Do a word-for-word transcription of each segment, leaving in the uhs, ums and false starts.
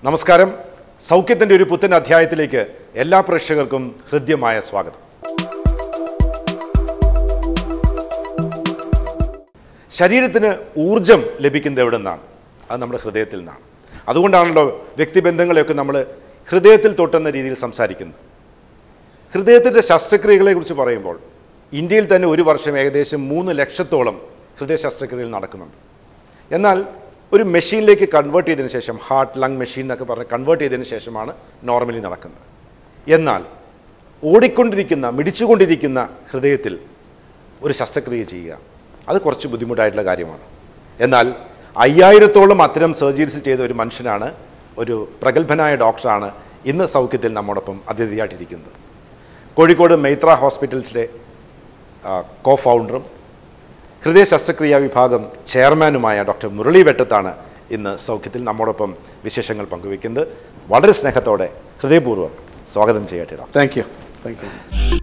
നമസ്കാരം. സൗഖ്യത്തിൻ്റെ ഒരു പുത്തൻ അധ്യായത്തിലേക്ക് എല്ലാ പ്രേക്ഷകർക്കും ഹൃദ്യമായ സ്വാഗതം. ശരീരത്തിന് ഊർജം ലഭിക്കുന്നത് എവിടെ നിന്നാണ്? അത് നമ്മുടെ ഹൃദയത്തിൽ നിന്നാണ്. അതുകൊണ്ടാണല്ലോ വ്യക്തിബന്ധങ്ങളെയൊക്കെ നമ്മൾ ഹൃദയത്തിൽ തൊട്ടെന്ന രീതിയിൽ സംസാരിക്കുന്നത്. ഹൃദയത്തിൻ്റെ ശസ്ത്രക്രിയകളെക്കുറിച്ച് പറയുമ്പോൾ ഇന്ത്യയിൽ തന്നെ ഒരു വർഷം ഏകദേശം മൂന്ന് ലക്ഷത്തോളം ഹൃദയ ശസ്ത്രക്രിയകൾ നടക്കുന്നുണ്ട്. എന്നാൽ ഒരു മെഷീനിലേക്ക് കൺവേർട്ട് ചെയ്തതിന് ശേഷം, ഹാർട്ട് ലങ് മെഷീൻ എന്നൊക്കെ പറഞ്ഞ് കൺവേർട്ട് ചെയ്തതിന് ശേഷമാണ് നോർമലി നടക്കുന്നത്. എന്നാൽ ഓടിക്കൊണ്ടിരിക്കുന്ന മിടിച്ചുകൊണ്ടിരിക്കുന്ന ഹൃദയത്തിൽ ഒരു ശസ്ത്രക്രിയ ചെയ്യുക, അത് കുറച്ച് ബുദ്ധിമുട്ടായിട്ടുള്ള കാര്യമാണ്. എന്നാൽ അയ്യായിരത്തോളം അത്തരം സർജറീസ് ചെയ്ത ഒരു മനുഷ്യനാണ്, ഒരു പ്രഗത്ഭനായ ഡോക്ടറാണ് ഇന്ന് സൗഖ്യത്തിൽ നമ്മോടൊപ്പം അതിഥിയായിട്ടിരിക്കുന്നത്. കോഴിക്കോട് മൈത്ര ഹോസ്പിറ്റൽസിലെ കോ ഫൗണ്ടറും ഹൃദയ ശസ്ത്രക്രിയാ വിഭാഗം ചെയർമാനുമായ ഡോക്ടർ മുരളി വെട്ടത്താണ് ഇന്ന് സൗഖ്യത്തിൽ നമ്മോടൊപ്പം വിശേഷങ്ങൾ പങ്കുവയ്ക്കുന്നത്. വളരെ സ്നേഹത്തോടെ ഹൃദയപൂർവ്വം സ്വാഗതം ചെയ്യട്ടെ doctor. Thank you thank you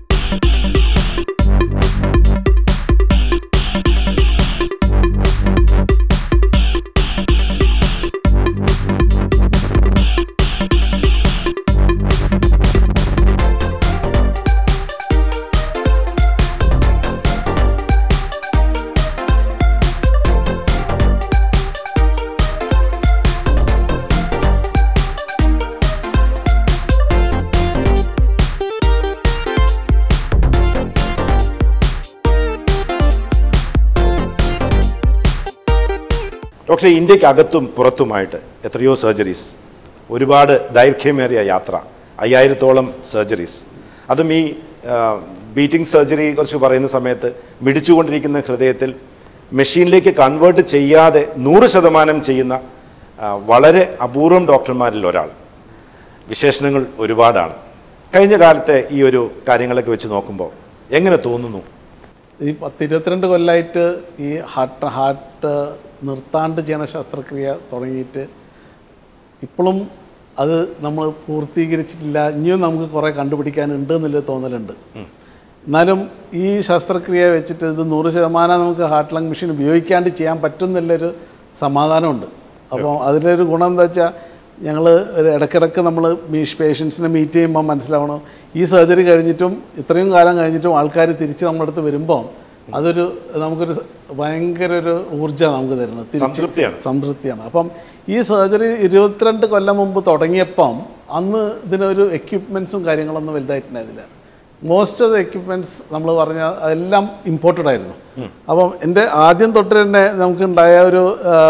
doctor, ഇന്ത്യക്ക് അകത്തും പുറത്തുമായിട്ട് എത്രയോ സർജറീസ്, ഒരുപാട് ദൈർഘ്യമേറിയ യാത്ര, അയ്യായിരത്തോളം സർജറീസ്, അതും ഈ ബീറ്റിംഗ് സർജറി കുറിച്ച് പറയുന്ന സമയത്ത് മിടിച്ചുകൊണ്ടിരിക്കുന്ന ഹൃദയത്തിൽ മെഷീനിലേക്ക് കൺവേർട്ട് ചെയ്യാതെ നൂറ് ശതമാനം ചെയ്യുന്ന വളരെ അപൂർവം ഡോക്ടർമാരിൽ ഒരാൾ. വിശേഷണങ്ങൾ ഒരുപാടാണ്. കഴിഞ്ഞ കാലത്തെ ഈ ഒരു കാര്യങ്ങളൊക്കെ വെച്ച് നോക്കുമ്പോൾ എങ്ങനെ തോന്നുന്നു? ഈ പത്ത് ഇരുപത്തിരണ്ട് കൊല്ലമായിട്ട് ഈ ഹാർട്ട് ഹാർട്ട് നിർത്താണ്ട് ചെയ്യണ ശസ്ത്രക്രിയ തുടങ്ങിയിട്ട് ഇപ്പോഴും അത് നമ്മൾ പൂർത്തീകരിച്ചിട്ടില്ല. ഇനിയും നമുക്ക് കുറേ കണ്ടുപിടിക്കാനുണ്ട് എന്നുള്ളത് തോന്നലുണ്ട്. എന്നാലും ഈ ശസ്ത്രക്രിയ വെച്ചിട്ട് ഇത് നൂറ് ശതമാനം നമുക്ക് ഹാർട്ട് ലങ് മെഷീൻ ഉപയോഗിക്കാണ്ട് ചെയ്യാൻ പറ്റും എന്നുള്ളൊരു സമാധാനമുണ്ട്. അപ്പോൾ അതിലൊരു ഗുണം എന്താ വെച്ചാൽ, ഞങ്ങൾ ഒരു ഇടയ്ക്കിടയ്ക്ക് നമ്മൾ മീഷ് പേഷ്യൻസിനെ മീറ്റ് ചെയ്യുമ്പോൾ മനസ്സിലാവണം, ഈ സർജറി കഴിഞ്ഞിട്ടും ഇത്രയും കാലം കഴിഞ്ഞിട്ടും ആൾക്കാർ തിരിച്ച് നമ്മുടെ അടുത്ത് വരുമ്പോൾ അതൊരു നമുക്കൊരു ഭയങ്കര ഒരു ഊർജ്ജമാണ് നമുക്ക് തരുന്നത്, സംതൃപ്തിയാണ് സംതൃപ്തിയാണ് അപ്പം ഈ സർജറി ഇരുപത്തിരണ്ട് കൊല്ലം മുമ്പ് തുടങ്ങിയപ്പം അന്ന് ഇതിനൊരു എക്യുപ്മെൻറ്റ്സും കാര്യങ്ങളൊന്നും വലുതായിട്ടുണ്ടായിരുന്നില്ല. മോസ്റ്റ് ഓഫ് ദ എക്യുപ്മെൻറ്റ്സ് നമ്മൾ പറഞ്ഞാൽ അതെല്ലാം ഇമ്പോർട്ടഡ് ആയിരുന്നു. അപ്പം എൻ്റെ ആദ്യം തൊട്ട് തന്നെ നമുക്കുണ്ടായ ഒരു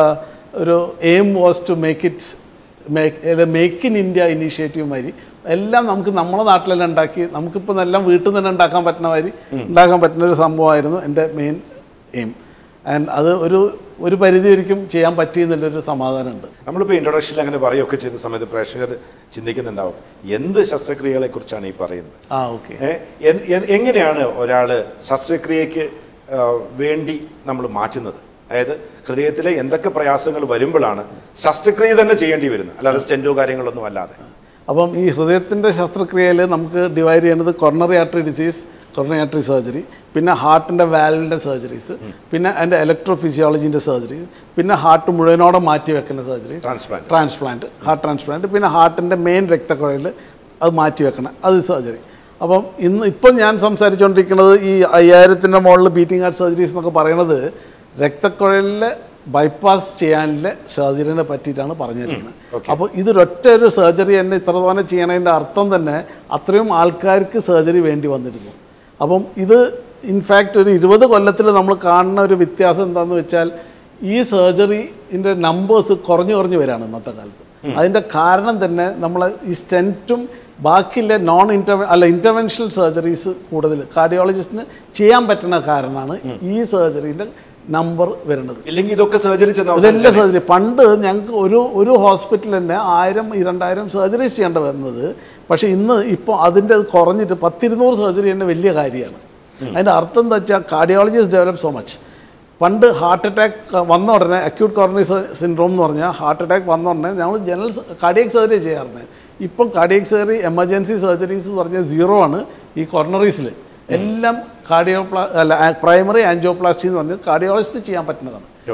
ഒരു aim was to make it make make in India initiative മാതിരി എല്ലാം നമുക്ക് നമ്മുടെ നാട്ടിലെല്ലാം ഉണ്ടാക്കി നമുക്കിപ്പോൾ എല്ലാം വീട്ടിൽ നിന്ന് തന്നെ ഉണ്ടാക്കാൻ പറ്റുന്ന മാതിരി ഉണ്ടാക്കാൻ പറ്റുന്ന ഒരു സംഭവമായിരുന്നു എൻ്റെ മെയിൻ എയിം. ആൻഡ് അത് ഒരു ഒരു പരിധി ഒരിക്കും ചെയ്യാൻ പറ്റിയെന്നുള്ളൊരു സമാധാനമുണ്ട്. നമ്മളിപ്പോൾ ഇൻട്രൊഡക്ഷനിൽ അങ്ങനെ പറയുകയൊക്കെ ചെയ്ത സമയത്ത് പ്രേക്ഷകർ ചിന്തിക്കുന്നുണ്ടാവും, എന്ത് ശസ്ത്രക്രിയകളെ കുറിച്ചാണ് ഈ പറയുന്നത്? ആ ഓക്കെ എങ്ങനെയാണ് ഒരാൾ ശസ്ത്രക്രിയക്ക് വേണ്ടി നമ്മൾ മാറ്റുന്നത്? അതായത് ഹൃദയത്തിലെ എന്തൊക്കെ പ്രയാസങ്ങൾ വരുമ്പോഴാണ് ശസ്ത്രക്രിയ തന്നെ ചെയ്യേണ്ടി വരുന്നത്, അല്ലാതെ സ്റ്റെൻറ്റോ കാര്യങ്ങളൊന്നും അല്ലാതെ? അപ്പം ഈ ഹൃദയത്തിൻ്റെ ശസ്ത്രക്രിയയിൽ നമുക്ക് ഡിവൈഡ് ചെയ്യുന്നത് coronary artery disease, coronary artery surgery, പിന്നെ ഹാർട്ടിൻ്റെ വാൽവിൻ്റെ സർജറീസ്, പിന്നെ അതിൻ്റെ ഇലക്ട്രോ ഫിസിയോളജീൻ്റെ സർജറീസ്, പിന്നെ ഹാർട്ട് മുഴുവനോടെ മാറ്റി വെക്കുന്ന surgeries, transplant transplant heart transplant, പിന്നെ ഹാർട്ടിൻ്റെ മെയിൻ രക്തക്കുഴലിൽ അത് മാറ്റി വെക്കണം, അത് സർജറി. അപ്പം ഇന്ന് ഇപ്പം ഞാൻ സംസാരിച്ചുകൊണ്ടിരിക്കുന്നത് ഈ അയ്യായിരത്തിൻ്റെ മുകളിൽ ബീറ്റിംഗ് ഹാർട്ട് സർജറീസ് എന്നൊക്കെ പറയുന്നത് രക്തക്കുഴലിൽ ബൈപ്പാസ് ചെയ്യാനുള്ള സർജറിനെ പറ്റിയിട്ടാണ് പറഞ്ഞിരിക്കുന്നത്. അപ്പോൾ ഇതൊരൊറ്റ ഒരു സർജറി തന്നെ ഇത്ര തോന്നെ ചെയ്യണതിൻ്റെ അർത്ഥം തന്നെ അത്രയും ആൾക്കാർക്ക് സർജറി വേണ്ടി വന്നിരുന്നു. അപ്പം ഇത് ഇൻഫാക്റ്റ് ഒരു ഇരുപത് കൊല്ലത്തിൽ നമ്മൾ കാണുന്ന ഒരു വ്യത്യാസം എന്താണെന്ന് വെച്ചാൽ, ഈ സർജറിൻ്റെ നമ്പേഴ്സ് കുറഞ്ഞു കുറഞ്ഞു വരികയാണ് ഇന്നത്തെ കാലത്ത്. അതിൻ്റെ കാരണം തന്നെ നമ്മൾ ഈ സ്റ്റെൻറ്റും ബാക്കിയുള്ള നോൺ ഇൻ്റർവെ അല്ല ഇൻ്റർവെൻഷണൽ സർജറീസ് കൂടുതൽ കാർഡിയോളജിസ്റ്റിന് ചെയ്യാൻ പറ്റുന്ന കാരണമാണ് ഈ സർജറിൻ്റെ നമ്പർ വരുന്നത്. ഇല്ലെങ്കിൽ ഇതൊക്കെ സർജറി ഇതെല്ലാം സർജറി. പണ്ട് ഞങ്ങൾക്ക് ഒരു ഒരു ഹോസ്പിറ്റലിൽ തന്നെ ആയിരം രണ്ടായിരം സർജറീസ് ചെയ്യേണ്ട വരുന്നത്. പക്ഷേ ഇന്ന് ഇപ്പോൾ അതിൻ്റെ കുറഞ്ഞിട്ട് പത്തിരുന്നൂറ് സർജറി തന്നെ വലിയ കാര്യമാണ്. അതിൻ്റെ അർത്ഥം എന്താ വെച്ചാൽ, കാർഡിയോളജിസ്റ്റ് ഡെവലപ്പ് സോ മച്ച്. പണ്ട് ഹാർട്ട് അറ്റാക്ക് വന്ന ഉടനെ അക്യൂട്ട് കോറണറി സിൻഡ്രോം എന്ന് പറഞ്ഞാൽ ഹാർട്ട് അറ്റാക്ക് വന്ന ഉടനെ ഞങ്ങൾ ജനറൽ കാർഡിയക് സർജറി ചെയ്യാറുണ്ട്. ഇപ്പം കാർഡിയക് സർജറി എമർജൻസി സർജറീസ് എന്ന് പറഞ്ഞാൽ സീറോ ആണ് ഈ കോർണറീസിൽ. എല്ലാം കാർഡിയോപ്ലാ അല്ല പ്രൈമറി ആൻജിയോപ്ലാസ്റ്റി എന്ന് പറഞ്ഞാൽ കാർഡിയോളജിസ്റ്റിന് ചെയ്യാൻ പറ്റുന്നതാണ്. ഓക്കെ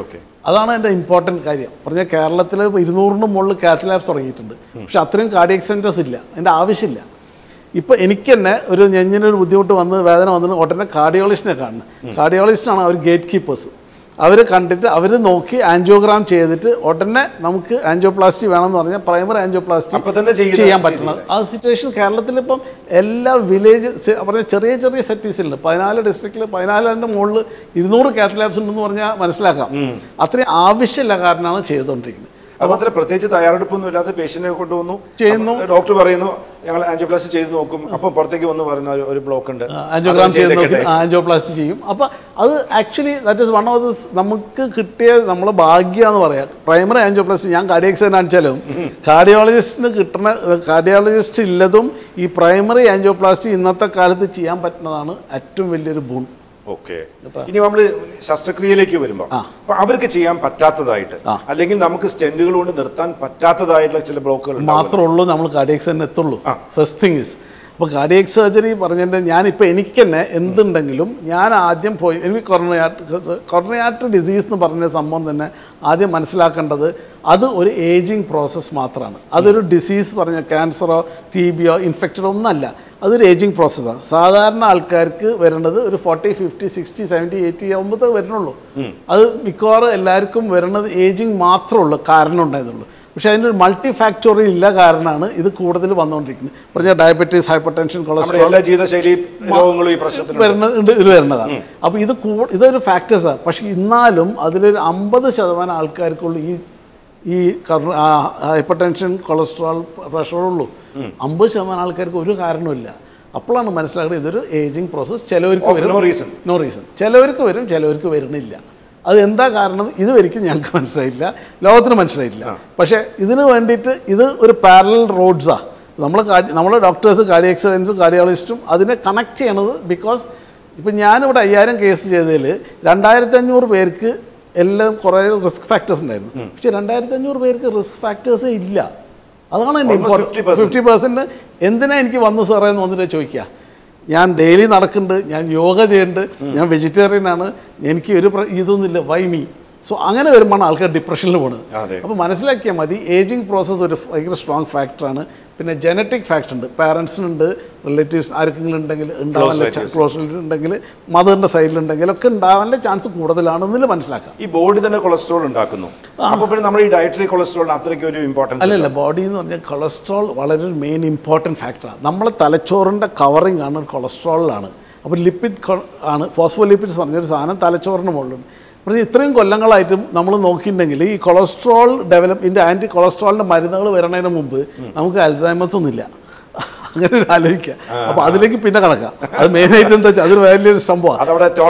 അതാണ് എൻ്റെ ഇമ്പോർട്ടൻറ്റ് കാര്യം. പറഞ്ഞാൽ കേരളത്തിൽ ഇരുന്നൂറിന് മുകളിൽ കാത്ത് ലാബ്സ് തുടങ്ങിയിട്ടുണ്ട്. പക്ഷെ അത്രയും കാർഡിയക് സെൻറ്റേഴ്സ് ഇല്ല, അതിൻ്റെ ആവശ്യമില്ല. ഇപ്പോൾ എനിക്ക് തന്നെ ഒരു നെഞ്ഞിനൊരു ബുദ്ധിമുട്ട് വന്ന് വേദന വന്നിട്ട് ഉടനെ കാർഡിയോളജിസ്റ്റിനെ കാണുന്നത്. കാർഡിയോളജിസ്റ്റാണ് അവർ ഗേറ്റ് കീപ്പേഴ്സ്. അവർ കണ്ടിട്ട് അവർ നോക്കി ആൻജിയോഗ്രാം ചെയ്തിട്ട് ഉടനെ നമുക്ക് ആൻജിയോപ്ലാസ്റ്റി വേണമെന്ന് പറഞ്ഞാൽ പ്രൈമറി ആൻജിയോപ്ലാസ്റ്റി ചെയ്യാൻ പറ്റുന്നത്. ആ സിറ്റുവേഷൻ കേരളത്തിൽ ഇപ്പം എല്ലാ വില്ലേജ് പറഞ്ഞ ചെറിയ ചെറിയ സിറ്റീസിലുണ്ട്. പതിനാല് ഡിസ്ട്രിക്റ്റിൽ പതിനാലിൻ്റെ മുകളിൽ ഇരുന്നൂറ് കാത്ത് ലാബ്സ് ഉണ്ടെന്ന് പറഞ്ഞാൽ മനസ്സിലാക്കാം. അത്രയും ആവശ്യമില്ല കാരണമാണ് ചെയ്തുകൊണ്ടിരിക്കുന്നത്. അപ്പോൾ അത്ര പ്രത്യേകിച്ച് തയ്യാറെടുപ്പൊന്നും ഇല്ലാതെ പേഷ്യന്റിനെ കൊണ്ടുവന്നു ചെയ്യുന്നു. ഡോക്ടർ പറയുന്നു ഞങ്ങൾ ആൻജിയോപ്ലാസ്റ്റി ചെയ്ത് നോക്കും. അപ്പം പുറത്തേക്ക് വന്ന് പറയുന്ന ഒരു ബ്ലോക്ക് ഉണ്ട്, ആൻജിയോഗ്രാം ചെയ്ത് നോക്കി ആൻജിയോപ്ലാസ്റ്റി ചെയ്യും. അപ്പം അത് actually that is one of the നമുക്ക് കിട്ടിയ നമ്മളെ ഭാഗ്യമെന്ന് പറയാം. പ്രൈമറി ആൻജിയോപ്ലാസ്റ്റി ഞാൻ കാർഡിയക് സർജൻ ആണെച്ചാലും കാർഡിയോളജിസ്റ്റിന് കിട്ടുന്ന കാർഡിയോളജിസ്റ്റ് ഇല്ലതും ഈ പ്രൈമറി ആൻജിയോപ്ലാസ്റ്റി ഇന്നത്തെ കാലത്ത് ചെയ്യാൻ പറ്റുന്നതാണ് ഏറ്റവും വലിയൊരു ബൂൺ. ഓക്കെ, ഇനി നമ്മൾ ശസ്ത്രക്രിയയിലേക്ക് വരുമ്പോൾ അപ്പൊ അവർക്ക് ചെയ്യാൻ പറ്റാത്തതായിട്ട് അല്ലെങ്കിൽ നമുക്ക് സ്റ്റെന്റുകൾ കൊണ്ട് നിർത്താൻ പറ്റാത്തതായിട്ടുള്ള ചില ബ്ലോക്കുകൾ മാത്രമേ ഉള്ളൂ നമ്മൾ കാർഡിയക് സർജൻ എത്തുള്ളൂ. ഫസ്റ്റ് തിങ് ഇസ് അപ്പോൾ കാർഡിയക് സർജറി പറഞ്ഞിട്ട് ഞാനിപ്പോൾ എനിക്ക് തന്നെ എന്തുണ്ടെങ്കിലും ഞാൻ ആദ്യം പോയി എനിക്ക് coronary artery coronary artery disease എന്ന് പറഞ്ഞ സംഭവം തന്നെ ആദ്യം മനസ്സിലാക്കേണ്ടത് അത് ഒരു ഏജിങ് പ്രോസസ്സ് മാത്രമാണ്. അതൊരു ഡിസീസ് പറഞ്ഞ ക്യാൻസറോ ടി ബിയോ ഇൻഫെക്റ്റഡോ ഒന്നല്ല, അതൊരു ഏജിങ് പ്രോസസ്സാണ്. സാധാരണ ആൾക്കാർക്ക് വരുന്നത് ഒരു forty fifty sixty seventy eighty ആകുമ്പോഴത്തേ വരുന്നുള്ളൂ. അത് മിക്കവാറും എല്ലാവർക്കും വരുന്നത് ഏജിങ് മാത്രമേ ഉള്ളൂ കാരണം ഉണ്ടായതുള്ളൂ. പക്ഷേ അതിൻ്റെ ഒരു മൾട്ടി ഫാക്ടോറിയൽ ഇല്ല കാരണമാണ് ഇത് കൂടുതൽ വന്നുകൊണ്ടിരിക്കുന്നത്. പറഞ്ഞാൽ ഡയബറ്റീസ്, ഹൈപ്പർ ടെൻഷൻ, കൊളസ്ട്രോൾ വരുന്നുണ്ട് ഇത് വരുന്നതാണ്. അപ്പോൾ ഇത് കൂ ഇതൊരു ഫാക്ടേഴ്സാണ്. പക്ഷേ എന്നാലും അതിലൊരു അമ്പത് ശതമാനം ആൾക്കാർക്കുള്ളൂ ഈ ഈ ഹൈപ്പർ ടെൻഷൻ, കൊളസ്ട്രോൾ, പ്രഷറുള്ളൂ. അമ്പത് ശതമാനം ആൾക്കാർക്ക് ഒരു കാരണമില്ല. അപ്പോഴാണ് മനസ്സിലാക്കുന്നത് ഇതൊരു ഏജിങ് പ്രോസസ്സ്. ചിലവർക്ക് വരും, നോ റീസൺ, ചിലവർക്ക് വരും, ചിലവർക്ക് വരുന്നില്ല. അത് എന്താ കാരണം ഇതുവരെയ്ക്കും ഞങ്ങൾക്ക് മനസ്സിലായില്ല, ലോകത്തിന് മനസ്സിലായിട്ടില്ല. പക്ഷേ ഇതിന് വേണ്ടിയിട്ട് ഇത് ഒരു പാരലൽ റോഡ്സാണ്. നമ്മൾ നമ്മളെ ഡോക്ടേഴ്സ്, കാർഡിയക് സർജൻസും കാർഡിയോളജിസ്റ്റും അതിനെ കണക്ട് ചെയ്യണത്. ബിക്കോസ് ഇപ്പം ഞാനിവിടെ അയ്യായിരം കേസ് ചെയ്തതിൽ രണ്ടായിരത്തി അഞ്ഞൂറ് പേർക്ക് എല്ലാം കുറേ റിസ്ക് ഫാക്ടേഴ്സ് ഉണ്ടായിരുന്നു. പക്ഷെ രണ്ടായിരത്തി അഞ്ഞൂറ് പേർക്ക് റിസ്ക് ഫാക്ടേഴ്സേ ഇല്ല. അതാണ് എൻ്റെ ഇമ്പോർട്ടൻറ്റ്. ഫിഫ്റ്റി പെർസെൻറ്റ് എന്തിനാ എനിക്ക് വന്നു സാറേ എന്ന് വന്നിട്ട് ചോദിക്കുക. ഞാൻ ഡെയിലി നടക്കുന്നുണ്ട്, ഞാൻ യോഗ ചെയ്യുന്നുണ്ട്, ഞാൻ വെജിറ്റേറിയൻ ആണ്, എനിക്ക് ഒരു ഇതൊന്നുമില്ല, വൈ മീ? സോ അങ്ങനെ വരുമ്പോഴാണ് ആൾക്കാർ ഡിപ്രഷനിൽ പോകുന്നത്. അപ്പോൾ മനസ്സിലാക്കിയാൽ മതി ഏജിങ് പ്രോസസ്സ് ഒരു ഭയങ്കര സ്ട്രോങ് ഫാക്ടറാണ്. പിന്നെ ജനറ്റിക് ഫാക്ടർ ഉണ്ട്, പാരൻസിനുണ്ട്, റിലേറ്റീവ്സ് ആർക്കെങ്കിലും ഉണ്ടെങ്കിൽ ഉണ്ടാവാനുള്ള ക്ലോസ് ഉണ്ടെങ്കിൽ, മദറിൻ്റെ സൈഡിലുണ്ടെങ്കിൽ ഒക്കെ ഉണ്ടാവാനുള്ള ചാൻസ് കൂടുതലാണെന്നില്ല മനസ്സിലാക്കാം. ഈ ബോഡി തന്നെ കൊളസ്ട്രോൾ ഉണ്ടാക്കുന്നു. അപ്പോൾ പിന്നെ നമ്മൾ ഈ ഡയറ്ററി കൊളസ്ട്രോൾ അത്രയ്ക്ക് ഒരു ഇമ്പോർട്ടൻസ് അല്ലല്ല. ബോഡി എന്ന് പറഞ്ഞാൽ കൊളസ്ട്രോൾ വളരെ ഒരു മെയിൻ ഇമ്പോർട്ടൻറ്റ് ഫാക്ടറാണ്. നമ്മളെ തലച്ചോറിൻ്റെ കവറിങ് ആണ് കൊളസ്ട്രോളിലാണ്. അപ്പോൾ ലിപ്പിഡ് ആണ്, ഫോസ്ഫോലിപ്പിഡ്സ് പറഞ്ഞൊരു സാധനം തലച്ചോറിന് മുകളിലുണ്ട്. പക്ഷേ ഇത്രയും കൊല്ലങ്ങളായിട്ടും നമ്മൾ നോക്കിയിട്ടുണ്ടെങ്കിൽ ഈ കൊളസ്ട്രോൾ ഡെവലപ്പ് ഇതിൻ്റെ ആൻറ്റി കൊളസ്ട്രോളിൻ്റെ മരുന്നുകൾ വരുന്നതിന് മുമ്പ് നമുക്ക് അൽസൈമേഴ്സ് ഒന്നുമില്ല. അങ്ങനെ ഒരു ആലോചിക്കുക. അപ്പോൾ അതിലേക്ക് പിന്നെ കണക്കാം. അത് മെയിനായിട്ട് എന്താ വെച്ചാൽ അതൊരു വലിയൊരു സംഭവമാണ്.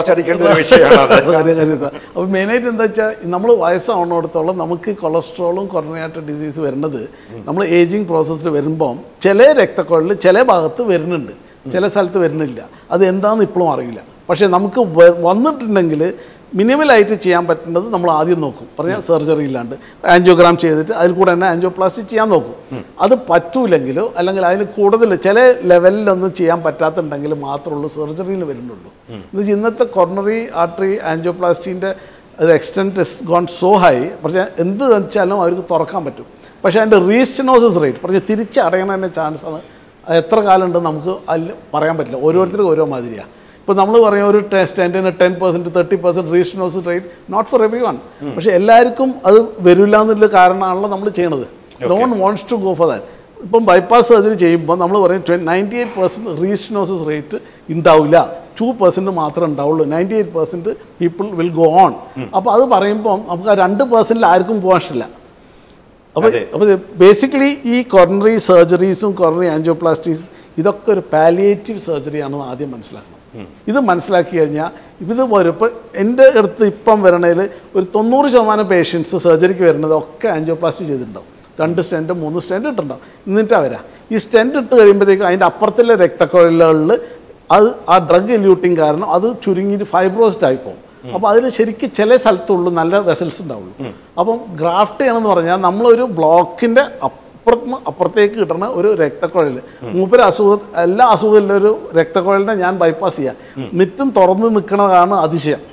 അപ്പോൾ മെയിനായിട്ട് എന്താ വെച്ചാൽ നമ്മൾ വയസ്സാവുന്നിടത്തോളം നമുക്ക് കൊളസ്ട്രോളും കൊറോണറി ആർട്ടറി ഡിസീസ് വരുന്നത് നമ്മൾ ഏജിങ് പ്രോസസ്സിൽ വരുമ്പം ചില രക്തക്കുഴലിൽ ചില ഭാഗത്ത് വരുന്നുണ്ട്, ചില സ്ഥലത്ത് വരുന്നില്ല. അത് എന്താണെന്ന് ഇപ്പോഴും അറിയില്ല. പക്ഷേ നമുക്ക് വന്നിട്ടുണ്ടെങ്കിൽ മിനിമലായിട്ട് ചെയ്യാൻ പറ്റുന്നത് നമ്മൾ ആദ്യം നോക്കും. പറഞ്ഞാൽ സർജറി ഇല്ലാണ്ട് ആൻജിയോഗ്രാം ചെയ്തിട്ട് അതിൽ കൂടെ തന്നെ ആൻജിയോപ്ലാസ്റ്റി ചെയ്യാൻ നോക്കും. അത് പറ്റൂലെങ്കിലോ അല്ലെങ്കിൽ അതിന് കൂടുതൽ ചില ലെവലിലൊന്നും ചെയ്യാൻ പറ്റാത്തുണ്ടെങ്കിൽ മാത്രമേ ഉള്ളൂ സർജറിയിൽ വരുന്നുള്ളൂ. എന്നുവെച്ചാൽ ഇന്നത്തെ കൊറോണറി ആർട്ടറി ആൻജിയോപ്ലാസ്റ്റീൻ്റെ ഒരു extent is gone so high. പറഞ്ഞാൽ എന്ത് വെച്ചാലും അവർക്ക് തുറക്കാൻ പറ്റും. പക്ഷേ അതിൻ്റെ റീസ്റ്റനോസിസ് റേറ്റ് പറഞ്ഞാൽ തിരിച്ചടയണതിൻ്റെ ചാൻസാണ് എത്ര കാലം ഉണ്ടെന്ന് നമുക്ക് അതിൽ പറയാൻ പറ്റില്ല. ഓരോരുത്തർക്കും ഓരോ മാതിരിയാണ്. ഇപ്പോൾ നമ്മൾ പറയും ഒരു ടെസ്റ്റിന് ten percent thirty percent restenosis rate not for everyone. പക്ഷേ എല്ലാവർക്കും അത് വരില്ല എന്നുള്ള കാരണമാണല്ലോ നമ്മൾ ചെയ്യണത്. Don't wants to go for that. ഇപ്പം ബൈപ്പാസ് സർജറി ചെയ്യുമ്പോൾ നമ്മൾ പറയും ninety eight percent restenosis rate ഉണ്ടാവില്ല, ടു പെർസെൻറ്റ് മാത്രമേ ഉണ്ടാവുള്ളൂ. Ninety eight percent people will go on. അപ്പോൾ അത് പറയുമ്പം നമുക്ക് ആ രണ്ട് പെർസെൻറ്റിൽ ആർക്കും പോകാൻ ഇഷ്ടമില്ല. അപ്പോൾ അപ്പോൾ ബേസിക്കലി ഈ കൊറോണറി സർജറീസും കൊറോണറി ആൻജിയോപ്ലാസ്റ്റീസ് ഇതൊക്കെ ഒരു പാലിയേറ്റീവ് സർജറിയാണെന്ന് ആദ്യം മനസ്സിലാക്കണം. ഇത് മനസ്സിലാക്കി കഴിഞ്ഞാൽ ഇത് വരുമ്പോൾ എൻ്റെ അടുത്ത് ഇപ്പം വരണതിൽ ഒരു തൊണ്ണൂറ് ശതമാനം പേഷ്യൻസ് സർജറിക്ക് വരുന്നത് ഒക്കെ ആൻജിയോപ്ലാസ്റ്റി ചെയ്തിട്ടുണ്ടാവും. രണ്ട് സ്റ്റെൻറ്റ് മൂന്ന് സ്റ്റെൻറ്റ് ഇട്ടുണ്ടാവും. എന്നിട്ടാണ് വരാം. ഈ സ്റ്റെൻറ്റ് ഇട്ട് കഴിയുമ്പോഴത്തേക്കും അതിൻ്റെ അപ്പുറത്തുള്ള രക്തക്കുഴലുകളിൽ അത് ആ ഡ്രഗ് ഇല്യൂട്ടിങ് കാരണം അത് ചുരുങ്ങിയിട്ട് ഫൈബ്രോസിഡ് ആയി പോകും. അപ്പോൾ അതിൽ ശരിക്കും ചില സ്ഥലത്തുള്ളൂ നല്ല വെസൽസ് ഉണ്ടാവുള്ളൂ. അപ്പം ഗ്രാഫ്റ്റ് ചെയ്യണമെന്ന് പറഞ്ഞാൽ നമ്മളൊരു ബ്ലോക്കിൻ്റെ അപ്പുറത്ത് അപ്പുറത്തേക്ക് കിട്ടുന്ന ഒരു രക്തക്കുഴൽ മൂപ്പര് അസുഖ എല്ലാ അസുഖമില്ല ഒരു രക്തക്കുഴലിനെ ഞാൻ ബൈപ്പാസ് ചെയ്യാം. മിറ്റും തുറന്ന് നിൽക്കുന്നതാണ് അതിശയം.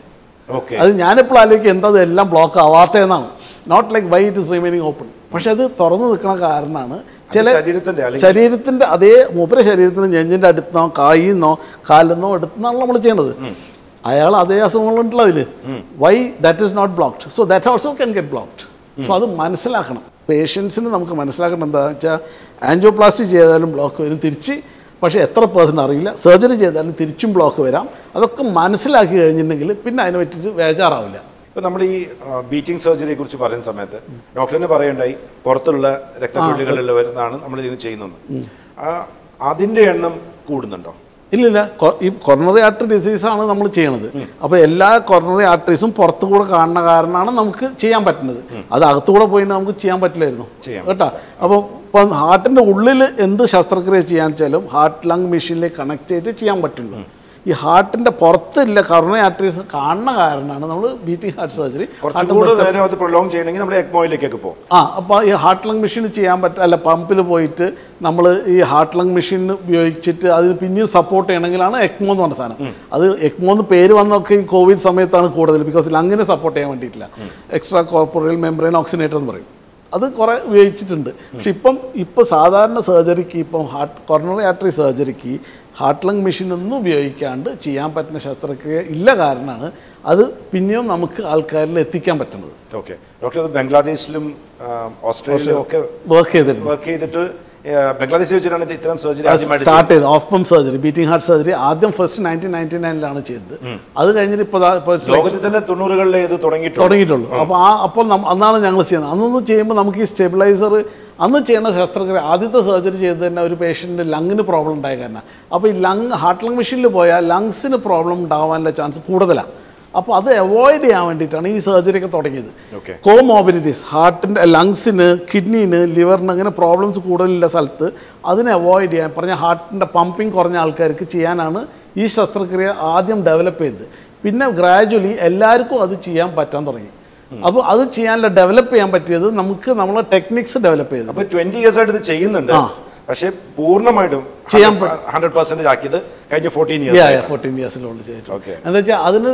ഓക്കെ. അത് ഞാനെപ്പോഴും ആലോചിക്കുക എന്താ എല്ലാം ബ്ലോക്ക് ആവാത്തതെന്നാണ്. Not like why it is remaining open. പക്ഷെ അത് തുറന്നു നിൽക്കുന്ന കാരണമാണ് ചില ശരീരത്തിൻ്റെ അതേ മൂപ്പര ശരീരത്തിന് നെഞ്ചിൻ്റെ അടുത്തുനിന്നോ കായിന്നോ കാലിന്നോ എടുത്തുനിന്നാണ് നമ്മൾ ചെയ്യേണ്ടത്. അയാൾ അതേ അസുഖങ്ങളുണ്ടല്ലോ അതിൽ. Why that is not blocked, so that also can get blocked. So അത് മനസ്സിലാക്കണം. പേഷ്യൻസിന് നമുക്ക് മനസ്സിലാക്കണം എന്താ വെച്ചാൽ ആൻജിയോപ്ലാസ്റ്റി ചെയ്താലും ബ്ലോക്ക് വരും തിരിച്ച്, പക്ഷേ എത്ര പേഴ്സൻ്റ് അറിയില്ല. സർജറി ചെയ്താലും തിരിച്ചും ബ്ലോക്ക് വരാം. അതൊക്കെ മനസ്സിലാക്കി കഴിഞ്ഞിട്ടുണ്ടെങ്കിൽ പിന്നെ അതിനെ പറ്റിയിട്ട് വേജാറാവില്ല. ഇപ്പോൾ നമ്മൾ ഈ ബീറ്റിംഗ് സർജറിയെ കുറിച്ച് പറയുന്ന സമയത്ത് ഡോക്ടറിന് പറയണ്ടായി പുറത്തുള്ള രക്തക്കൊള്ളികളിൽ വരുന്നതാണ് നമ്മൾ ഇതിന് ചെയ്യുന്നത്. അതിൻ്റെ എണ്ണം കൂടുന്നുണ്ടോ? ഇല്ലില്ല. ഈ കൊറോണറി ആർട്ടറി ഡിസീസാണ് നമ്മൾ ചെയ്യണത്. അപ്പോൾ എല്ലാ കൊറോണറി ആർട്ടറീസും പുറത്തു കൂടെ കാണുന്ന കാരണമാണ് നമുക്ക് ചെയ്യാൻ പറ്റുന്നത്. അത് അകത്തുകൂടെ പോയിട്ട് നമുക്ക് ചെയ്യാൻ പറ്റില്ലായിരുന്നു കേട്ടോ. അപ്പോൾ ഇപ്പം ഹാർട്ടിൻ്റെ ഉള്ളിൽ എന്ത് ശസ്ത്രക്രിയ ചെയ്യാൻ വെച്ചാലും ഹാർട്ട് ലങ് മെഷീനിലേക്ക് കണക്ട് ചെയ്തിട്ട് ചെയ്യാൻ പറ്റുള്ളൂ. ഈ ഹാർട്ടിൻ്റെ പുറത്തില്ല കൊറോണറി ആർട്ടറീസ് കാണുന്ന കാരണമാണ് നമ്മൾ ബീറ്റിംഗ് ഹാർട്ട് സർജറി. ആ അപ്പോൾ ഈ ഹാർട്ട് ലങ് മെഷീൻ ചെയ്യാൻ പറ്റും. അല്ല പമ്പിൽ പോയിട്ട് നമ്മൾ ഈ ഹാർട്ട് ലങ് മെഷീൻ ഉപയോഗിച്ചിട്ട് അതിന് പിന്നെയും സപ്പോർട്ട് ചെയ്യണമെങ്കിലാണ് എക്മോ എന്ന് പറഞ്ഞ സാധനം. അത് എക്മോ എന്ന് പേര് വന്നൊക്കെ ഈ കോവിഡ് സമയത്താണ് കൂടുതൽ. ബിക്കോസ് ലങ്ങിനെ സപ്പോർട്ട് ചെയ്യാൻ വേണ്ടിയിട്ടില്ല. എക്സ്ട്രാ കോർപ്പോറിയൽ മെംബ്രെയിൻ ഓക്സിനേറ്റർ എന്ന് പറയും. അത് കുറേ ഉപയോഗിച്ചിട്ടുണ്ട്. പക്ഷെ ഇപ്പം ഇപ്പോൾ സാധാരണ സർജറിക്ക് ഇപ്പം ഹാർട്ട് കൊറോണറി ആർട്ടറി സർജറിക്ക് ഹാർട്ട് ലങ് മെഷീൻ ഒന്നും ഉപയോഗിക്കാണ്ട് ചെയ്യാൻ പറ്റുന്ന ശസ്ത്രക്രിയ ഇല്ല കാരണമാണ് അത് പിന്നെയും നമുക്ക് ആൾക്കാരിൽ എത്തിക്കാൻ പറ്റുന്നത്. ഓക്കെ ഡോക്ടർ, ബംഗ്ലാദേശിലും ഓസ്ട്രേലിയയിലും ഒക്കെ വർക്ക് ചെയ്തിട്ടുണ്ട്. വർക്ക് ചെയ്തിട്ട് ബംഗ്ലാദേശിൽ വെച്ചിട്ടാണ് ഇത്തരം സർജറി സ്റ്റാർട്ട് ചെയ്തത്. Off pump surgery, beating heart surgery ആദ്യം ഫസ്റ്റ് നയൻറ്റീൻ നയൻറ്റി നയനിലാണ് ചെയ്തത്. അത് കഴിഞ്ഞിട്ട് ഇപ്പോൾ ലോകത്തിൽ തന്നെ തൊണ്ണൂറുകളിലെ ഇത് തുടങ്ങിയിട്ടുള്ളൂ. അപ്പോൾ ആ അപ്പോൾ അന്നാണ് ഞങ്ങൾ ചെയ്യുന്നത്. അന്നൊന്ന് ചെയ്യുമ്പോൾ നമുക്ക് ഈ സ്റ്റെബിലൈസർ അന്ന് ചെയ്യുന്ന ശസ്ത്രക്രിയ ആദ്യത്തെ സർജറി ചെയ്ത് തന്നെ ഒരു പേഷ്യൻറ്റ് ലങ്ങിന് പ്രോബ്ലം ഉണ്ടായ കാരണം. അപ്പോൾ ഈ ലങ് ഹാർട്ട് ലങ് മെഷീനിൽ പോയാൽ ലങ്സിന് പ്രോബ്ലം ഉണ്ടാവാനുള്ള ചാൻസ് കൂടുതലാണ്. അപ്പോൾ അത് അവോയ്ഡ് ചെയ്യാൻ വേണ്ടിയിട്ടാണ് ഈ സർജറി ഒക്കെ തുടങ്ങിയത്. കോമോബിലിറ്റീസ് ഹാർട്ടിൻ്റെ ലങ്സിന് കിഡ്നീന് ലിവറിന് അങ്ങനെ പ്രോബ്ലംസ് കൂടുതലുള്ള സ്ഥലത്ത് അതിനെ അവോയ്ഡ് ചെയ്യാൻ പറഞ്ഞാൽ ഹാർട്ടിൻ്റെ പമ്പിങ് കുറഞ്ഞ ആൾക്കാർക്ക് ചെയ്യാനാണ് ഈ ശസ്ത്രക്രിയ ആദ്യം ഡെവലപ്പ് ചെയ്തത്. പിന്നെ ഗ്രാജുവലി എല്ലാവർക്കും അത് ചെയ്യാൻ പറ്റാൻ തുടങ്ങി. അപ്പോൾ അത് ചെയ്യാനുള്ള ഡെവലപ്പ് ചെയ്യാൻ പറ്റിയത് നമുക്ക് നമ്മളെ ടെക്നിക്സ് ഡെവലപ്പ് ചെയ്തത്. അപ്പോൾ ട്വൻറ്റി ഇയേഴ്സ് ആയിട്ട് ഇത് ചെയ്യുന്നുണ്ട്, പക്ഷേ പൂർണ്ണമായിട്ടും ചെയ്യാൻ ഹൺഡ്രഡ് പെർസെൻറ്റേജ് ആക്കിയത് കഴിഞ്ഞ ഫോർട്ടീൻ ഇയേഴ്സ് ഫോർട്ടീൻ ഇയേഴ്സിലുള്ളിൽ ചെയ്തിട്ടുണ്ട്. എന്താ വെച്ചാൽ അതിന്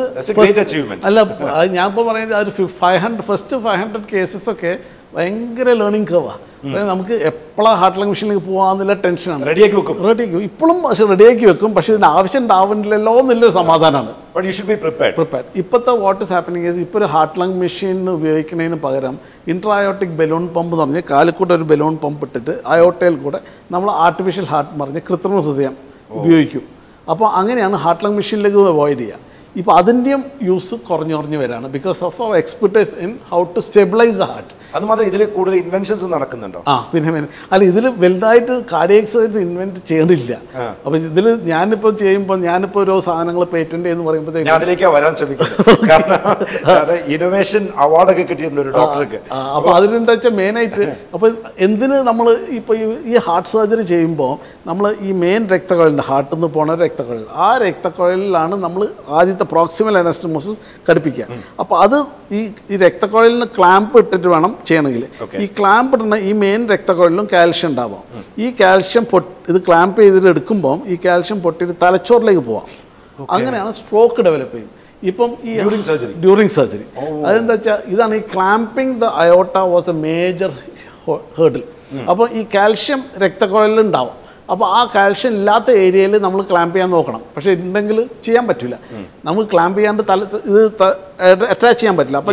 അല്ല ഞാൻ ഇപ്പോൾ പറയുന്നത് ഒരു five hundred first five hundred cases ഒക്കെ ഭയങ്കര ലേണിംഗ് കർവാണ്. നമുക്ക് എപ്പോഴാണ് ഹാർട്ട് ലങ് മെഷീനിലേക്ക് പോകാമെന്നുള്ള ടെൻഷനാണ്. റെഡിയാക്കി വെക്കും റെഡിയാക്കി ഇപ്പോഴും പക്ഷേ റെഡിയാക്കി വെക്കും. പക്ഷേ ഇതിന് ആവശ്യം ഉണ്ടാവുന്നില്ലല്ലോ എന്നുള്ളൊരു സമാധാനമാണ്. പ്രിപ്പയർഡ്. ഇപ്പോഴത്തെ വാട്ട് ഇസ് ഹാപ്പനിങ് ഈസ് ഇപ്പോൾ ഒരു ഹാർട്ട് ലങ് മെഷീൻ ഉപയോഗിക്കുന്നതിന് പകരം ഇൻട്രായോട്ടിക് ബലൂൺ പമ്പ് എന്ന് പറഞ്ഞാൽ കാലിക്കൂടെ ഒരു ബലൂൺ പമ്പ് ഇട്ടിട്ട് അയോട്ടയിൽ കൂടെ നമ്മൾ ആർട്ടിഫിഷ്യൽ ഹാർട്ട് എന്ന് പറഞ്ഞ് കൃത്രിമ ഹൃദയം ഉപയോഗിക്കും. അപ്പോൾ അങ്ങനെയാണ് ഹാർട്ട് ലങ് മെഷീനിലേക്ക് അവോയ്ഡ് ചെയ്യുക. ഇപ്പോൾ അതിൻ്റെയും യൂസ് കുറഞ്ഞു കുറഞ്ഞു വരാണ് ബിക്കോസ് ഓഫ് അവർ expertise in how to stabilize the heart. അത് മാത്രം ഇതിൽ കൂടുതൽ ഇൻവെൻഷൻസ് നടക്കുന്നുണ്ടോ? ആ പിന്നെ പിന്നെ അല്ല ഇതിൽ വലുതായിട്ട് കാർഡിയാക് സർജറി ഇൻവെന്റ് ചെയ്യണില്ല. അപ്പോൾ ഇതിൽ ഞാനിപ്പോൾ ചെയ്യുമ്പോൾ ഞാനിപ്പോൾ ഓരോ സാധനങ്ങൾ പേറ്റന്റ് എന്ന് പറയുമ്പോഴത്തേക്ക് അതിലേക്ക് വരാൻ ശ്രമിക്കുന്നു. കാരണം ഇന്നോവേഷൻ അവാർഡൊക്കെ കിട്ടിയിട്ടുണ്ട് ഒരു ഡോക്ടർക്ക്. അപ്പോൾ അതിനെന്താ വെച്ചാൽ മെയിനായിട്ട് അപ്പോൾ എന്തിന് നമ്മൾ ഇപ്പോൾ ഈ ഹാർട്ട് സർജറി ചെയ്യുമ്പോൾ നമ്മൾ ഈ മെയിൻ രക്തക്കുഴലുണ്ട്, ഹാർട്ടിൽ നിന്ന് പോണ രക്തക്കുഴൽ, ആ രക്തക്കുഴലിലാണ് നമ്മൾ ആദ്യത്തെ പ്രോക്സിമൽ അനസ്റ്റമോസിസ് ഘടിപ്പിക്കുക. അപ്പോൾ അത് ഈ ഈ രക്തക്കുഴലിന് ക്ലാമ്പ് ഇട്ടിട്ട് വേണം ചെയ്യണമെങ്കിൽ. ഈ ക്ലാമ്പ് ഇടുന്ന ഈ മെയിൻ രക്തക്കുഴലിലും കാൽഷ്യം ഉണ്ടാവാം. ഈ കാൽഷ്യം പൊട്ടി ഇത് ക്ലാമ്പ് ചെയ്തിട്ട് എടുക്കുമ്പോൾ ഈ കാൽഷ്യം പൊട്ടിയിട്ട് തലച്ചോറിലേക്ക് പോവാം. അങ്ങനെയാണ് സ്ട്രോക്ക് ഡെവലപ്പ് ചെയ്യും. ഇപ്പം ഈ ഡ്യൂറിങ് സർജറി അതെന്താ വെച്ചാൽ ഇതാണ് ഈ clamping the aorta was a major hurdle. അപ്പോൾ ഈ കാൽഷ്യം രക്തക്കുഴലിൽ ഉണ്ടാവും. അപ്പോൾ ആ കാൽഷ്യം ഇല്ലാത്ത ഏരിയയിൽ നമ്മൾ ക്ലാമ്പ് ചെയ്യാൻ നോക്കണം. പക്ഷേ ഉണ്ടെങ്കിൽ ചെയ്യാൻ പറ്റില്ല. നമുക്ക് ക്ലാമ്പ് ചെയ്യാണ്ട് തല ഇത് അറ്റാച്ച് ചെയ്യാൻ പറ്റില്ല. അപ്പം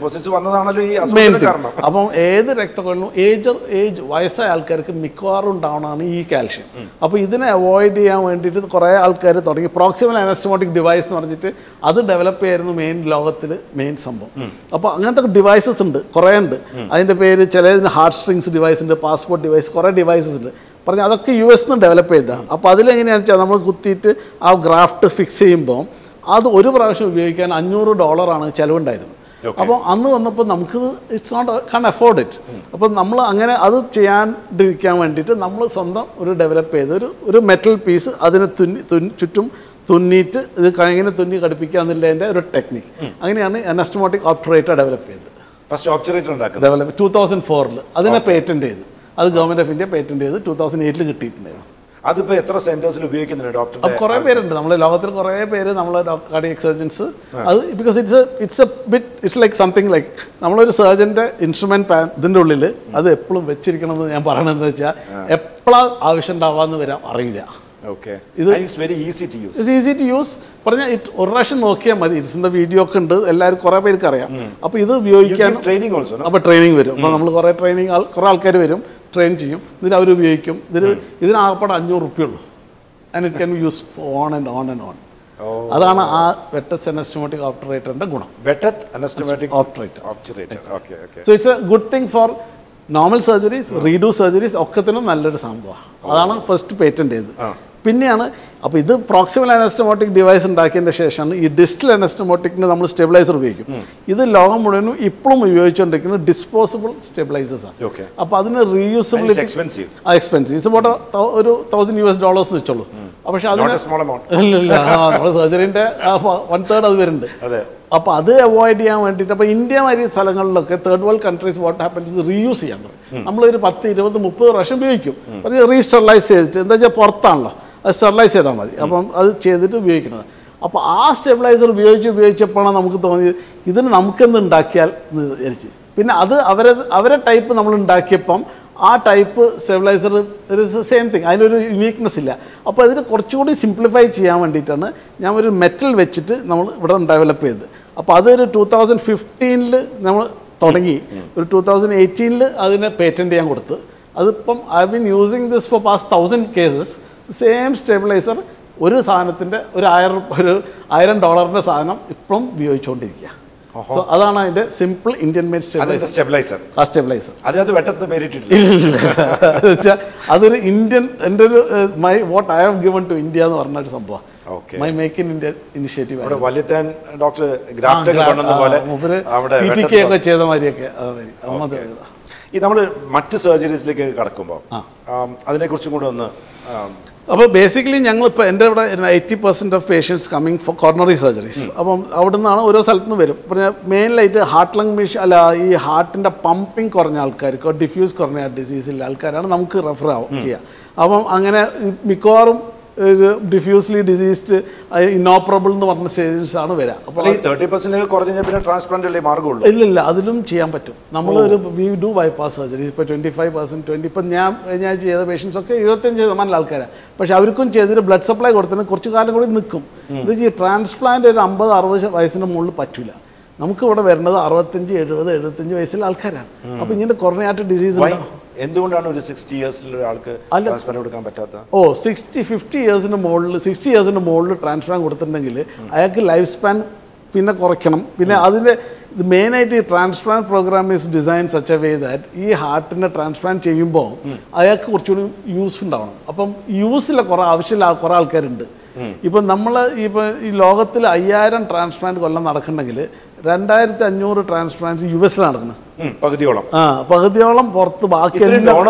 മെയിൻ അപ്പം ഏത് രക്തക്കുഴലിനും ഏജ് ഏജ് വയസ്സായ ആൾക്കാർക്ക് മിക്കവാറും ഉണ്ടാവണമാണ് ഈ കാൽഷ്യം. അപ്പോൾ ഇതിനെ അവോയ്ഡ് ചെയ്യാൻ വേണ്ടിയിട്ട് കുറേ ആൾക്കാർ തുടങ്ങി പ്രോക്സിമൽ അനസ്റ്റമോട്ടിക് ഡിവൈസ് എന്ന് പറഞ്ഞിട്ട് അത് ഡെവലപ്പ് ചെയ്യായിരുന്നു മെയിൻ ലോകത്തിൽ മെയിൻ സംഭവം. അപ്പോൾ അങ്ങനത്തെ ഡിവൈസസ് ഉണ്ട്, കുറേ ഉണ്ട്. അതിൻ്റെ പേര് ചിലതിന് ഹാർട്ട് സ്ട്രിങ്സ് ഡിവൈസ് ഉണ്ട്, പാസ്പോർട്ട് ഡിവൈസ്, കുറേ ഡിവൈസസ് ഉണ്ട്. പറഞ്ഞാൽ അതൊക്കെ യു എസ് നിന്ന് ഡെവലപ്പ് ചെയ്തതാണ്. അപ്പോൾ അതിലെങ്ങനെയാണെന്ന് വെച്ചാൽ നമ്മൾ കുത്തിയിട്ട് ആ ഗ്രാഫ്റ്റ് ഫിക്സ് ചെയ്യുമ്പോൾ അത് ഒരു പ്രാവശ്യം ഉപയോഗിക്കാൻ അഞ്ഞൂറ് ഡോളറാണ് ചിലവുണ്ടായിരുന്നു. അപ്പോൾ അന്ന് വന്നപ്പോൾ നമുക്കിത് it's not can afford it. അപ്പോൾ നമ്മൾ അങ്ങനെ അത് ചെയ്യാണ്ടിരിക്കാൻ വേണ്ടിയിട്ട് നമ്മൾ സ്വന്തം ഒരു ഡെവലപ്പ് ചെയ്ത് ഒരു ഒരു മെറ്റൽ പീസ് അതിനെ തുന്നി തുന്നി ചുറ്റും തുന്നിയിട്ട് ഇത് എങ്ങനെ തുന്നി ഘടിപ്പിക്കുക എന്നുള്ളതിൻ്റെ ഒരു ടെക്നിക്ക്. അങ്ങനെയാണ് അനസ്റ്റമോട്ടിക് ഓപ്റ്ററേറ്റർ ഡെവലപ്പ് ചെയ്തത്. First operator develop two thousand ഫോറിൽ അതിനെ പേറ്റൻറ്റ് ചെയ്തു. അത് ഗവൺമെൻറ് ഓഫ് ഇന്ത്യ പേറ്റൻറ്റ് ചെയ്ത് ടൂ തൗസൻഡ് എയ്റ്റിൽ കിട്ടിയിട്ടുണ്ടായിരുന്നു. അതിപ്പോൾ എത്ര സെന്റേഴ്സിൽ ഉപയോഗിക്കുന്നുണ്ട് ഡോക്ടർ? കുറേ പേരുണ്ട് നമ്മൾ ലോകത്തിൽ കുറേ പേര് നമ്മൾ കാർഡിയക് സർജൻസ്. അത് because it's it's a bit it's like something like നമ്മളൊരു സർജൻ്റെ ഇൻസ്ട്രുമെന്റ് പാൻ ഇതിൻ്റെ ഉള്ളിൽ അത് എപ്പോഴും വെച്ചിരിക്കണം എന്ന് ഞാൻ പറയണതെന്ന് വെച്ചാൽ എപ്പോഴാണ് ആവശ്യം ഉണ്ടാവാന്ന് വരാൻ അറിയില്ല. ഇത് very easy to use. It's easy to use പറഞ്ഞാൽ ഇറ്റ് ഒരു പ്രാവശ്യം നോക്കിയാൽ മതി. ഇറ്റ്സിൻ്റെ വീഡിയോ ഒക്കെ ഉണ്ട്, എല്ലാവരും കുറേ പേർക്ക് അറിയാം. അപ്പോൾ ഇത് ഉപയോഗിക്കാൻ ട്രെയിനിങ് ഓൾസോ. അപ്പോൾ ട്രെയിനിങ് വരും. അപ്പോൾ നമ്മൾ കുറേ ട്രെയിനിങ് കുറേ ആൾക്കാർ വരും, ട്രെയിൻ ചെയ്യും, ഇതിൽ അവർ ഉപയോഗിക്കും. ഇതിന് ഇതിനാകപ്പാടെ അഞ്ഞൂറ് റുപ്യ ഉള്ളൂ. And it can use on and on and on. അതാണ് ആ വെട്ടസ് അനസ്റ്റോമോട്ടിക് ഓപ്റ്ററേറ്ററിന്റെ ഗുണം. Vettath anastomotic operator. Okay okay. So it's a good thing for normal surgeries, redo surgeries ഒക്കത്തിനും നല്ലൊരു സംഭവമാണ്. അതാണ് ഫസ്റ്റ് പേറ്റന്റ് ചെയ്തത്. പിന്നെയാണ് അപ്പോൾ ഇത് പ്രോക്സിമൽ അനസ്റ്റമോട്ടിക് ഡിവൈസ് ഉണ്ടാക്കിയതിൻ്റെ ശേഷമാണ് ഈ ഡിസ്റ്റൽ അനസ്റ്റമോട്ടിക്കിന് നമ്മൾ സ്റ്റെബിലൈസർ ഉപയോഗിക്കും. ഇത് ലോകം മുഴുവനും ഇപ്പോഴും ഉപയോഗിച്ചുകൊണ്ടിരിക്കുന്നത് ഡിസ്പോസിബിൾ സ്റ്റെബിലൈസേഴ്സാണ്. അപ്പോൾ അതിന് റീയൂസബിലിറ്റി എക്സ്പെൻസീവ് ഇറ്റ്സ് അബൌട്ട് ഒരു തൗസൻഡ് യു എസ് ഡോളേഴ്സ് വെച്ചോളൂ. പക്ഷെ അതിന് ഇല്ല, നമ്മുടെ സർജറിൻ്റെ വൺ തേർഡ് അത് വരുന്നുണ്ട്. അപ്പോൾ അത് അവോയ്ഡ് ചെയ്യാൻ വേണ്ടിയിട്ട് അപ്പോൾ ഇന്ത്യ മാതിരി സ്ഥലങ്ങളിലൊക്കെ third world countries what happens reuse ചെയ്യാൻ പറയും. നമ്മളൊരു പത്ത് ഇരുപത് മുപ്പത് പ്രാവശ്യം ഉപയോഗിക്കും. അത് റീസ്റ്റെറിലൈസ് ചെയ്തിട്ട് എന്താ വെച്ചാൽ പുറത്താണല്ലോ, അത് സ്റ്റെറിലൈസ് ചെയ്താൽ മതി. അപ്പം അത് ചെയ്തിട്ട് ഉപയോഗിക്കുന്നത്. അപ്പോൾ ആ സ്റ്റെബിലൈസർ ഉപയോഗിച്ച് ഉപയോഗിച്ചപ്പോഴാണ് നമുക്ക് തോന്നിയത് ഇതിന് നമുക്കെന്ത് ഉണ്ടാക്കിയാൽ എന്ന് വിചാരിച്ച്. പിന്നെ അത് അവരെ അവരെ ടൈപ്പ് നമ്മൾ ഉണ്ടാക്കിയപ്പം ആ ടൈപ്പ് സ്റ്റെബിലൈസർ സെയിം തിങ്, അതിനൊരു യുണീക്നെസ് ഇല്ല. അപ്പോൾ അതിന് കുറച്ചുകൂടി സിംപ്ലിഫൈ ചെയ്യാൻ വേണ്ടിയിട്ടാണ് ഞാൻ ഒരു മെറ്റൽ വെച്ചിട്ട് നമ്മൾ ഇവിടെ ഡെവലപ്പ് ചെയ്തത്. അപ്പോൾ അതൊരു ടൂ തൗസൻഡ് ഫിഫ്റ്റീനിൽ നമ്മൾ തുടങ്ങി, ഒരു ടൂ തൗസൻഡ് എയ്റ്റീനിൽ അതിനെ പേറ്റൻറ്റ് ചെയ്യാൻ കൊടുത്ത്. അതിപ്പം I been using this for past thousand cases. Same stabilizer ഒരു സാധനത്തിൻ്റെ ഒരു ആയിരം ഒരു ആയിരം ഡോളറിൻ്റെ സാധനം ഇപ്പം ഉപയോഗിച്ചുകൊണ്ടിരിക്കുക. സോ അതാണ് അതിൻ്റെ സിമ്പിൾ ഇന്ത്യൻ മെയ്ഡ് സ്റ്റെബിലൈസർ. ആ സ്റ്റെബിലൈസർ വെച്ചാൽ അതൊരു ഇന്ത്യൻ എൻ്റെ ഒരു my what I have given to India എന്ന് പറഞ്ഞ ഒരു സംഭവം. My make in India initiative ഒക്കെ ചെയ്ത മാതിരിയൊക്കെ. ഈ നമ്മൾ മറ്റ് സർജറീസിലേക്ക് കടക്കുമ്പോൾ അതിനെക്കുറിച്ചും കൂടെ ഒന്ന്. അപ്പോൾ ബേസിക്കലി ഞങ്ങളിപ്പോൾ എൻ്റെ ഇവിടെ eighty percent of patients coming for coronary surgeries. അപ്പം അവിടെ നിന്നാണ് ഓരോ സ്ഥലത്ത് നിന്ന് വരും. പറഞ്ഞാൽ മെയിനായിട്ട് ഹാർട്ട് ലങ് മിഷ് അല്ല ഈ ഹാർട്ടിൻ്റെ പമ്പിങ് കുറഞ്ഞ ആൾക്കാർക്ക്, ഡിഫ്യൂസ് കുറഞ്ഞ ഡിസീസിലെ ആൾക്കാരാണ് നമുക്ക് റെഫർ ആവും ചെയ്യുക. അപ്പം അങ്ങനെ മിക്കവാറും ഡിഫ്യൂസ്ലി ഡിസീസ്ഡ് ഇന്നോപ്പറബിൾ എന്ന് പറഞ്ഞ സ്റ്റേജസ് ആണ് വരിക. അപ്പോൾ തേർട്ടി പെർസെൻറ്റ് കുറഞ്ഞ പിന്നെ ട്രാൻസ്പ്ലാന്റ് അല്ലേ മാർഗമുള്ളൂ? ഇല്ലില്ല, അതിലും ചെയ്യാൻ പറ്റും. നമ്മളൊരു വി ഡു ബൈപ്പാസ് സർജറി. ഇപ്പോൾ ട്വൻറ്റി ഫൈവ് പെർസെൻറ്റ് ട്വൻറ്റി ഇപ്പം ഞാൻ ഞാൻ ചെയ്ത പേഷ്യൻസ് ഒക്കെ എഴുപത്തഞ്ച് ശതമാനം ആൾക്കാരാണ്. പക്ഷെ അവർക്കും ചെയ്തിട്ട് ബ്ലഡ് സപ്ലൈ കൊടുത്തതിന് കുറച്ച് കാലം കൂടി നിൽക്കും. ഇത് ഈ ട്രാൻസ്പ്ലാന്റ് ഒരു അമ്പത് അറുപത് വയസ്സിന് മുകളിൽ പറ്റില്ല. നമുക്ക് ഇവിടെ വരുന്നത് അറുപത്തഞ്ച് എഴുപത് എഴുപത്തഞ്ച് വയസ്സിലെ ആൾക്കാരാണ്. അപ്പോൾ ഇങ്ങനെ കൊറോണയായിട്ട് ഡിസീസ് ഉണ്ടാവും. എന്തുകൊണ്ടാണ് ഒരു സിക്സ്റ്റി ഇയേഴ്സിൽ ഒരാൾക്ക് ട്രാൻസ്പ്ലാന്റ് കൊടുക്കാൻ പറ്റാത്ത? ഓ സിക്സ്റ്റി ഫിഫ്റ്റി ഇയേഴ്സിന് മുകളിൽ സിക്സ്റ്റി ഇയേഴ്സിന് മുകളിൽ ട്രാൻസ്പ്ലാന്റ് കൊടുത്തിട്ടുണ്ടെങ്കിൽ അയാൾക്ക് ലൈഫ് സ്പാൻ പിന്നെ കുറയ്ക്കണം. പിന്നെ അതിൻ്റെ ഇത് മെയിനായിട്ട് ഈ transplant program is design such a way that ഈ ഹാർട്ടിനെ ട്രാൻസ്പ്ലാന്റ് ചെയ്യുമ്പോൾ അയാൾക്ക് കുറച്ചുകൂടി യൂസ് ഉണ്ടാവണം. അപ്പം യൂസിലെ കുറേ ആവശ്യമില്ല കുറേ ആൾക്കാരുണ്ട്. ഇപ്പം നമ്മൾ ഇപ്പം ഈ ലോകത്തിൽ അയ്യായിരം ട്രാൻസ്പ്ലാന്റ് കൊല്ലം നടക്കുന്നുണ്ടെങ്കിൽ രണ്ടായിരത്തി അഞ്ഞൂറ് ട്രാൻസ്പ്ലാന്റ്സ് യു എസിൽ നടക്കുന്നത് പകുതിയോളം. ആ പകുതിയോളം പുറത്ത് ബാക്കി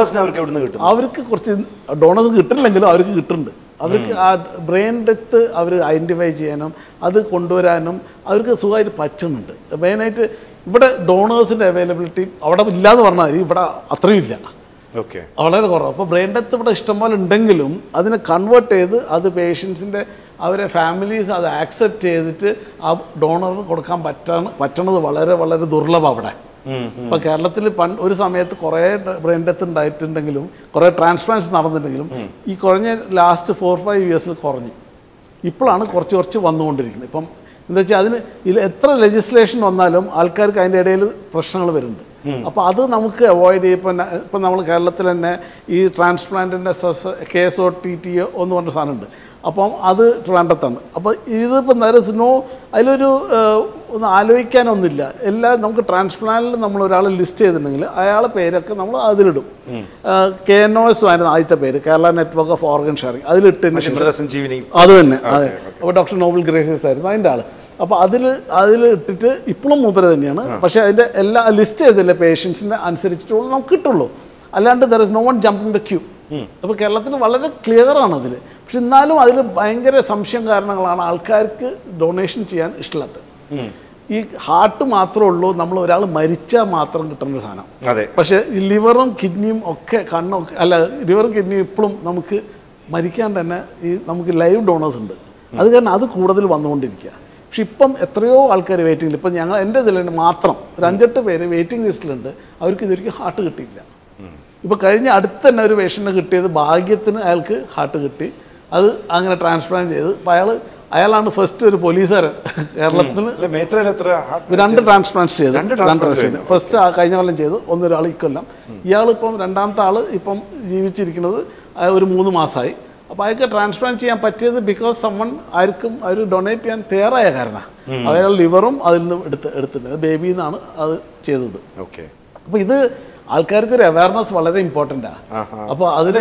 അവർക്ക് കുറച്ച് ഡോണേഴ്സ് കിട്ടില്ലെങ്കിലും അവർക്ക് കിട്ടുന്നുണ്ട്. അവർക്ക് ആ ബ്രെയിൻ ഡെത്ത് അവർ ഐഡൻറ്റിഫൈ ചെയ്യാനും അത് കൊണ്ടുവരാനും അവർക്ക് സുഖമായിട്ട് പറ്റുന്നുണ്ട്. മെയിനായിട്ട് ഇവിടെ ഡോണേഴ്സിൻ്റെ അവൈലബിലിറ്റി അവിടെ ഇല്ലയെന്ന് പറഞ്ഞാൽ ഇവിടെ അത്രയും ഇല്ല, വളരെ കുറവ്. അപ്പോൾ ബ്രെയിൻ ഡെത്ത് ഇവിടെ ഇഷ്ടംപോലെ ഉണ്ടെങ്കിലും അതിനെ കൺവേർട്ട് ചെയ്ത് അത് പേഷ്യൻസിൻ്റെ അവരെ ഫാമിലീസ് അത് ആക്സെപ്റ്റ് ചെയ്തിട്ട് ആ ഡോണറിന് കൊടുക്കാൻ പറ്റാൻ പറ്റണത് വളരെ വളരെ ദുർലഭം അവിടെ. ഇപ്പം കേരളത്തിൽ പണ്ട് ഒരു സമയത്ത് കുറേ ബ്രെയിൻ ഡെത്ത് ഉണ്ടായിട്ടുണ്ടെങ്കിലും കുറേ ട്രാൻസ്പ്ലാന്റ്സ് നടന്നിട്ടുണ്ടെങ്കിലും ഈ കുറഞ്ഞ ലാസ്റ്റ് ഫോർ ഫൈവ് ഇയേഴ്സിൽ കുറഞ്ഞു. ഇപ്പോഴാണ് കുറച്ച് കുറച്ച് വന്നുകൊണ്ടിരിക്കുന്നത്. ഇപ്പം എന്താ വെച്ചാൽ അതിന് ഇതിൽ എത്ര ലെജിസ്ലേഷൻ വന്നാലും ആൾക്കാർക്ക് അതിൻ്റെ ഇടയിൽ പ്രശ്നങ്ങൾ വരുന്നുണ്ട്. അപ്പോൾ അത് നമുക്ക് അവോയ്ഡ് ചെയ്യും. ഇപ്പം ഇപ്പം നമ്മൾ കേരളത്തിൽ തന്നെ ഈ ട്രാൻസ്പ്ലാന്റിൻ്റെ K S O T T O എന്ന് പറഞ്ഞ സാധനമുണ്ട്. അപ്പം അത് ട്രിവാൻഡ്രത്താണ്. അപ്പോൾ ഇതിപ്പോൾ നേരെ നോ അതിലൊരു ഒന്നും ആലോചിക്കാനൊന്നുമില്ല. എല്ലാം നമുക്ക് ട്രാൻസ്പ്ലാന്റിൽ നമ്മൾ ഒരാൾ ലിസ്റ്റ് ചെയ്തിട്ടുണ്ടെങ്കിൽ അയാളെ പേരൊക്കെ നമ്മൾ അതിലിടും. കെ എൻ ഒ എസ് ആയിരുന്നു ആദ്യത്തെ പേര്, Kerala network of organ sharing. അതിലിട്ടതിന് അത് തന്നെ അതെ. അപ്പോൾ ഡോക്ടർ നോബൽ ഗ്രേഷ്യസ് ആയിരുന്നു അതിൻ്റെ ആൾ. അപ്പോൾ അതിൽ അതിൽ ഇട്ടിട്ട് ഇപ്പോഴും മൂപ്പര് തന്നെയാണ്. പക്ഷേ അതിൻ്റെ എല്ലാ ലിസ്റ്റ് ചെയ്തില്ലേ പേഷ്യൻസിനെ അനുസരിച്ചിട്ടുള്ള നമുക്ക് കിട്ടുള്ളൂ. അല്ലാണ്ട് there is no one jumping the queue. അപ്പോൾ കേരളത്തിൽ വളരെ ക്ലിയറാണ് അതിൽ. പക്ഷെ എന്നാലും അതിൽ ഭയങ്കര സംശയം കാരണങ്ങളാണ് ആൾക്കാർക്ക് ഡൊണേഷൻ ചെയ്യാൻ ഇഷ്ടമില്ലാത്തത്. ഈ ഹാർട്ട് മാത്രമേ ഉള്ളൂ നമ്മൾ ഒരാൾ മരിച്ചാൽ മാത്രം കിട്ടുന്ന ഒരു സാധനം. പക്ഷേ ഈ ലിവറും കിഡ്നിയും ഒക്കെ കണ്ണും ഒക്കെ അല്ല ലിവറും കിഡ്നിയും ഇപ്പോഴും നമുക്ക് മരിക്കാൻ തന്നെ ഈ നമുക്ക് ലൈവ് ഡോണേഴ്സ് ഉണ്ട്. അത് കാരണം അത് കൂടുതൽ വന്നുകൊണ്ടിരിക്കുക. പക്ഷെ ഇപ്പം എത്രയോ ആൾക്കാർ വെയിറ്റിംഗിൽ, ഇപ്പം ഞങ്ങൾ എൻ്റെ ഇതിൽ മാത്രം ഒരു അഞ്ചെട്ട് പേര് വെയിറ്റിംഗ് ലിസ്റ്റിലുണ്ട്. അവർക്ക് ഇതൊരിക്കലും ഹാർട്ട് കിട്ടിയില്ല. ഇപ്പോൾ കഴിഞ്ഞ അടുത്ത് തന്നെ ഒരു പേഷ്യൻറ്റിന് കിട്ടിയത് ഭാഗ്യത്തിന് അയാൾക്ക് ഹാർട്ട് കിട്ടി. അത് അങ്ങനെ ട്രാൻസ്പ്ലാന്റ് ചെയ്ത് അപ്പോൾ അയാൾ അയാളാണ് ഫസ്റ്റ് ഒരു പോലീസുകാരൻ കേരളത്തിൽ രണ്ട് ട്രാൻസ്പ്ലാന്റ് ചെയ്ത് രണ്ട് ഫസ്റ്റ് കഴിഞ്ഞ കൊല്ലം ചെയ്ത് ഒന്നൊരാൾ ഇക്കൊല്ലം. ഇയാളിപ്പം രണ്ടാമത്തെ ആൾ ഇപ്പം ജീവിച്ചിരിക്കുന്നത് ഒരു മൂന്ന് മാസമായി. അപ്പോൾ അയാൾക്ക് ട്രാൻസ്പ്ലാന്റ് ചെയ്യാൻ പറ്റിയത് ബിക്കോസ് സമ്മൺ ആർക്കും അവർ ഡൊണേറ്റ് ചെയ്യാൻ തയ്യാറായ കാരണമാണ്. അയാൾ ലിവറും അതിൽ നിന്ന് എടുത്ത് എടുത്തിട്ടുണ്ട് ബേബിയിൽ നിന്നാണ് അത് ചെയ്തത്. ഓക്കെ, അപ്പോൾ ഇത് ആൾക്കാർക്ക് ഒരു അവയർനെസ് വളരെ ഇമ്പോർട്ടൻ്റാണ്. അപ്പോൾ അതിൽ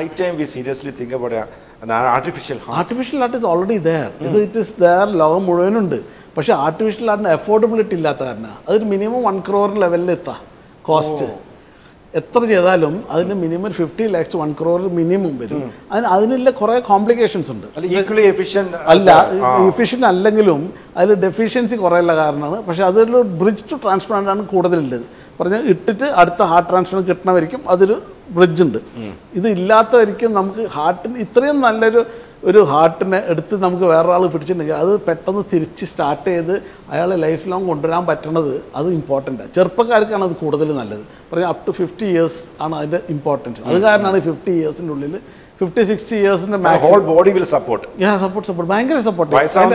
artificial artificial art is already there. ഇത് ഇറ്റ് ഇസ് ദെയർ, ലോകം മുഴുവനുണ്ട്. പക്ഷേ ആർട്ടിഫിഷ്യൽ ആർട്ടിന് അഫോർഡബിലിറ്റി ഇല്ലാത്ത കാരണമാണ്. അതൊരു മിനിമം വൺ ക്രോർ ലെവലിൽ എത്താം കോസ്റ്റ്. എത്ര ചെയ്താലും അതിന് minimum fifty lakhs one crore minimum വരും. അതിന് അതിനുള്ള കുറേ കോംപ്ലിക്കേഷൻസ് ഉണ്ട്. അല്ല, എഫിഷ്യൻ്റ് അല്ലെങ്കിലും അതിൽ ഡെഫിഷ്യൻസി കുറേയുള്ള കാരണമാണ്. പക്ഷേ അതൊരു ബ്രിഡ്ജ് ടു ട്രാൻസ്പ്ലാന്റ് ആണ് കൂടുതലുള്ളത്. പറഞ്ഞാൽ ഇട്ടിട്ട് അടുത്ത ഹാർട്ട് ട്രാൻസ്പ്ലാന്റ് കിട്ടണവരിക്കും അതൊരു ബ്രിഡ്ജ് ഉണ്ട്. ഇത് ഇല്ലാത്തവരിക്കും നമുക്ക് ഹാർട്ടിന് ഇത്രയും നല്ലൊരു ഒരു ഹാർട്ടിനെ എടുത്ത് നമുക്ക് വേറൊരാൾ പിടിച്ചിട്ടുണ്ടെങ്കിൽ അത് പെട്ടെന്ന് തിരിച്ച് സ്റ്റാർട്ട് ചെയ്ത് അയാളെ ലൈഫ് ലോങ് കൊണ്ടുവരാൻ പറ്റണത് അത് ഇമ്പോർട്ടൻ്റാണ്. ചെറുപ്പക്കാർക്കാണ് അത് കൂടുതൽ നല്ലത്. പറഞ്ഞാൽ അപ് ടു ഫിഫ്റ്റി ഇയേഴ്സ് ആണ് അതിൻ്റെ ഇമ്പോർട്ടൻസ്. അത് കാരണമാണ് ഫിഫ്റ്റി ഇയേഴ്സിൻ്റെ ഉള്ളിൽ ഫിഫ്റ്റി സിക്സ്റ്റി ഇയേഴ്സിന്റെ body will support support support ഭയങ്കര സപ്പോർട്ട്.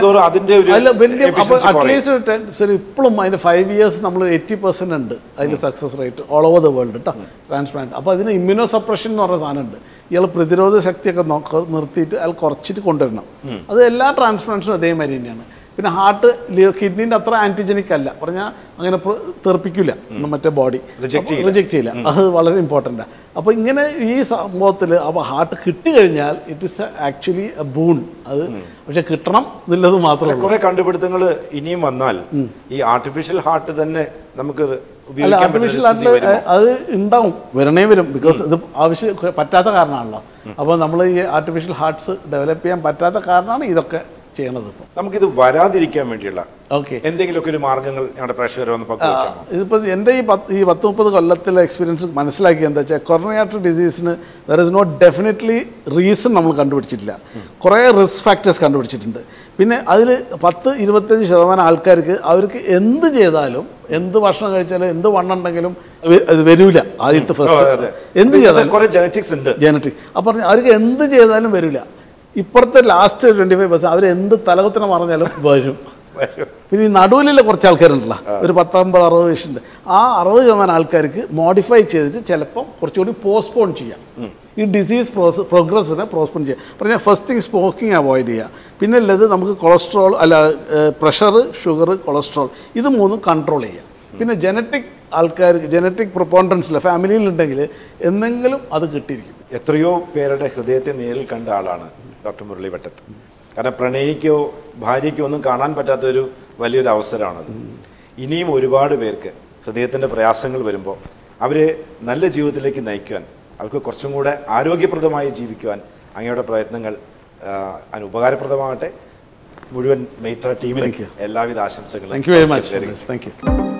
വലിയ അറ്റ്ലീസ്റ്റ് ഇപ്പോഴും അതിന്റെ ഫൈവ് ഇയേഴ്സ് നമ്മൾ എയ്റ്റി പെർസെന്റ് ഉണ്ട് അതിന്റെ success rate all over the world കേട്ടോ ട്രാൻസ്പ്ലാന്റ്. അപ്പോൾ അതിന് ഇമ്മ്യൂണോ സപ്രഷൻ എന്ന് പറഞ്ഞ സാധനം ഉണ്ട്. ഇയാൾ പ്രതിരോധ ശക്തിയൊക്കെ നോക്ക നിർത്തിയിട്ട് അയാൾ കുറച്ചിട്ട് കൊണ്ടുവരണം. അത് എല്ലാ ട്രാൻസ്പ്ലാന്റ്സും അതേമാതിരി തന്നെയാണ്. പിന്നെ ഹാർട്ട് കിഡ്നീൻ്റെ അത്ര ആൻറ്റിജനിക് അല്ല, പറഞ്ഞാൽ അങ്ങനെ തെറിപ്പിക്കില്ല മറ്റേ ബോഡി റിജക്റ്റ് ചെയ്യില്ല. അത് വളരെ ഇമ്പോർട്ടൻ്റാണ്. അപ്പോൾ ഇങ്ങനെ ഈ സംഭവത്തിൽ അപ്പോൾ ഹാർട്ട് കിട്ടിക്കഴിഞ്ഞാൽ it is actually a boon. അത് പക്ഷെ കിട്ടണം എന്നുള്ളത് മാത്രമേ. കുറേ കണ്ടുപിടുത്തങ്ങൾ ഇനിയും വന്നാൽ ഈ ആർട്ടിഫിഷ്യൽ ഹാർട്ട് തന്നെ നമുക്ക് അല്ല, ആർട്ടിഫിഷ്യൽ ഹാർട്ടിൽ അത് ഉണ്ടാവും, വരണേ വരും. ബിക്കോസ് ഇത് ആവശ്യം പറ്റാത്ത കാരണമാണല്ലോ. അപ്പോൾ നമ്മൾ ഈ ആർട്ടിഫിഷ്യൽ ഹാർട്ട്സ് ഡെവലപ്പ് ചെയ്യാൻ പറ്റാത്ത കാരണമാണ് ഇതൊക്കെ ചെയ്യണത്. ഇപ്പോൾ നമുക്കിത് വരാതിരിക്കാൻ വേണ്ടിയുള്ള ഓക്കെ എന്തെങ്കിലുമൊക്കെ ഒരു മാർഗ്ഗങ്ങൾ ഞങ്ങളുടെ പ്രേക്ഷകരെ ഒന്ന് പങ്കുവയ്ക്കാമോ? ഇതിപ്പോൾ എൻ്റെ ഈ പത്ത് ഈ പത്ത് മുപ്പത് കൊല്ലത്തിലെ എക്സ്പീരിയൻസ് മനസ്സിലാക്കിയത് എന്താ വെച്ചാൽ കൊറോണറി ആർട്ടറി ഡിസീസിന് there is not definitely reason നമ്മൾ കണ്ടുപിടിച്ചിട്ടില്ല. കുറേ റിസ്ക് ഫാക്ടേഴ്സ് കണ്ടുപിടിച്ചിട്ടുണ്ട്. പിന്നെ അതിൽ പത്ത് ഇരുപത്തഞ്ച് ശതമാനം ആൾക്കാർക്ക് അവർക്ക് എന്ത് ചെയ്താലും എന്ത് ഭക്ഷണം കഴിച്ചാലും എന്ത് വണ്ണുണ്ടെങ്കിലും അത് വരില്ല. ആദ്യത്തെ ഫസ്റ്റ് എന്ത് ചെയ്താലും ജനറ്റിക്സ് ഉണ്ട് ജനറ്റിക്സ് അപ്പോൾ അവർക്ക് എന്ത് ചെയ്താലും വരില്ല. ഇപ്പുറത്തെ ലാസ്റ്റ് ട്വൻറ്റി ഫൈവ് പെർസെൻറ്റ് അവർ എന്ത് തലകുത്തനെ പറഞ്ഞാലും വരും. പിന്നെ ഈ നടുവിലുള്ള കുറച്ച് ആൾക്കാരുണ്ടല്ലോ, ഒരു പത്തൊമ്പത് അറുപത് വയസ്സുണ്ട്. ആ അറുപത് ശതമാനം ആൾക്കാർക്ക് മോഡിഫൈ ചെയ്തിട്ട് ചിലപ്പം കുറച്ചുകൂടി പോസ്റ്റ്പോൺ ചെയ്യാം. ഈ ഡിസീസ് പ്രോസസ് പ്രോഗ്രസ്സിനെ പോസ്റ്റ്പോൺ ചെയ്യാം. പറഞ്ഞാൽ ഫസ്റ്റ് തിങ് സ്മോക്കിംഗ് അവോയ്ഡ് ചെയ്യുക. പിന്നെ ഉള്ളത് നമുക്ക് കൊളസ്ട്രോൾ അല്ല പ്രഷർ ഷുഗർ കൊളസ്ട്രോൾ ഇത് മൂന്നും കൺട്രോൾ ചെയ്യുക. പിന്നെ ജനറ്റിക് ആൾക്കാർക്ക് ജനറ്റിക് പ്രൊപ്പോണ്ടൻസിൽ ഫാമിലിയിലുണ്ടെങ്കിൽ എന്തെങ്കിലും അത് കിട്ടിയിരിക്കും. എത്രയോ പേരുടെ ഹൃദയത്തെ നേരിൽ കണ്ട ആളാണ് ഡോക്ടർ മുരളി വട്ടത്ത്. കാരണം പ്രണയിക്കോ ഭാര്യയ്ക്കോ ഒന്നും കാണാൻ പറ്റാത്തൊരു വലിയൊരു അവസരമാണത്. ഇനിയും ഒരുപാട് പേർക്ക് ഹൃദയത്തിൻ്റെ പ്രയാസങ്ങൾ വരുമ്പോൾ അവരെ നല്ല ജീവിതത്തിലേക്ക് നയിക്കുവാൻ, അവർക്ക് കുറച്ചും കൂടെ ആരോഗ്യപ്രദമായി ജീവിക്കുവാൻ അങ്ങയുടെ പ്രയത്നങ്ങൾ അതിന് ഉപകാരപ്രദമാകട്ടെ. മുഴുവൻ മെയ്ട്ര ടീമിലേക്ക് എല്ലാവിധ ആശംസകളും. Thank you very much. Thank U.